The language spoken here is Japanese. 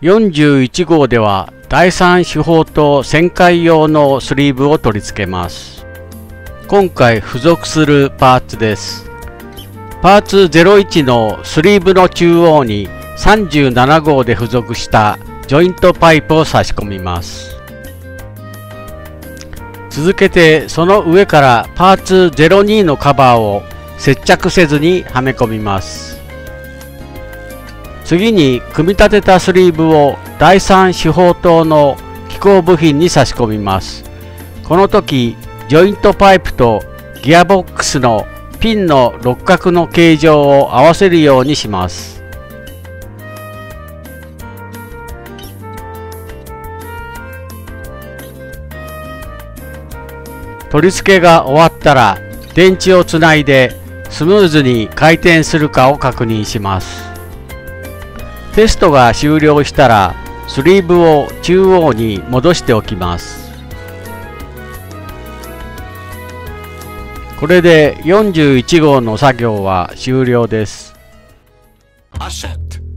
41号では第3手法と旋回用のスリーブを取り付けます。今回付属するパーツです。パーツ01のスリーブの中央に37号で付属したジョイントパイプを差し込みます。続けてその上からパーツ02のカバーを接着せずにはめ込みます。次に組み立てたスリーブを第3手法灯の機構部品に差し込みます。この時ジョイントパイプとギアボックスのピンの六角の形状を合わせるようにします。取り付けが終わったら電池をつないでスムーズに回転するかを確認します。テストが終了したらスリーブを中央に戻しておきます。これで41号の作業は終了です。 アシェット